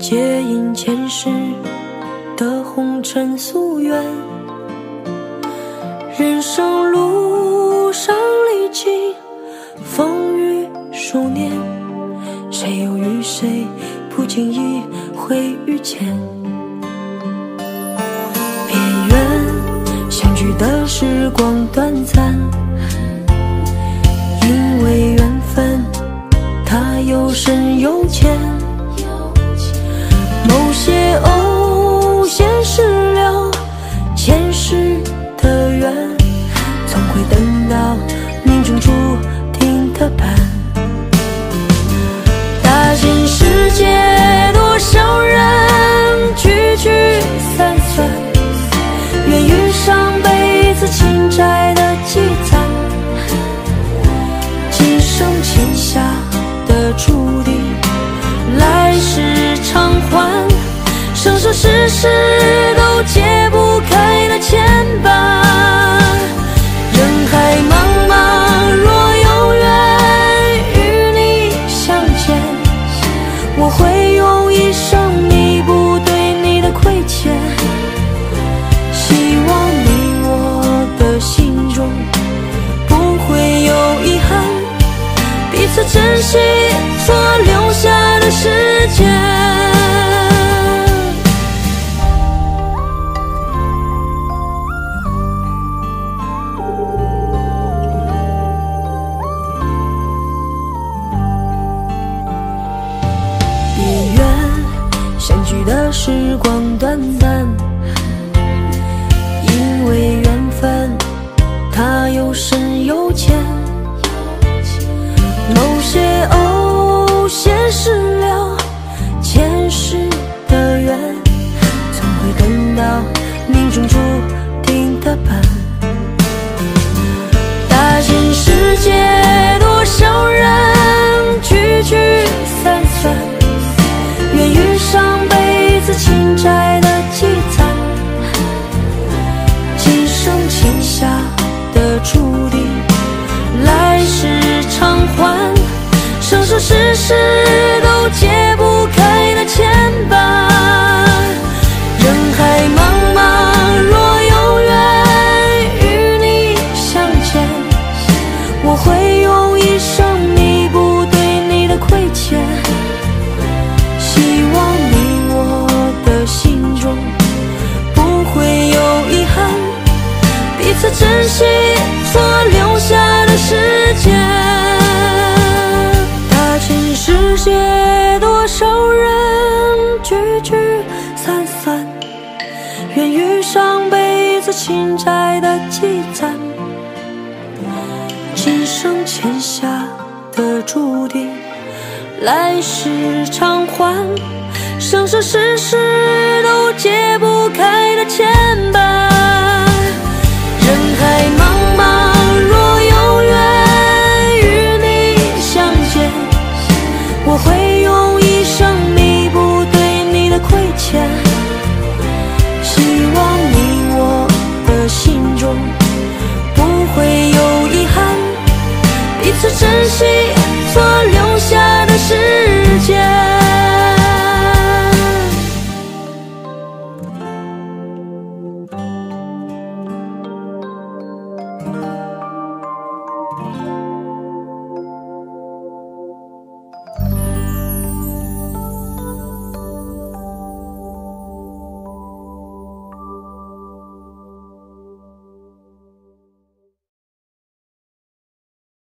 皆因前世的红尘夙愿。人生路上历经风雨数年，谁又与谁不经意会遇见？别怨相聚的时光短暂，因为缘分它有深有浅。某些偶现实了前世的缘，总会等到命中注定的伴。大千世界多少人聚聚散散，愿与上辈子情债的积攒，今生欠下的注定，来世偿还，生生世世都解不开的牵绊。人海茫茫，若有缘与你相见，我会用一生弥补对你的亏欠。希望你我的心中不会有遗憾，彼此珍惜所留下的时间。相聚的时光短暂，因为缘分它有深有浅。某些偶现实了前世的缘，总会等到命中注定的伴。大千世界多少人聚聚散散，愿与上辈子情债的积攒，今生欠下的注定，来世偿还，生生世世都解不开的牵绊。人海茫茫，若有缘与你相见，我会用一生弥补对你的亏欠。希望你我的心中不会有遗憾，彼此珍惜所留下的时间。大千世界多少人聚聚散散，愿与上辈子情债的积攒，今生欠下的注定，来世偿还，生生世世都解不开的牵